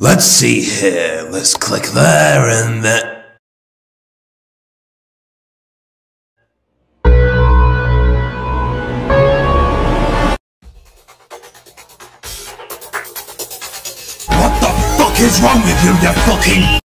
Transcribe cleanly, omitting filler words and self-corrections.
Let's see here. Let's click there and there. What the fuck is wrong with you, you fucking...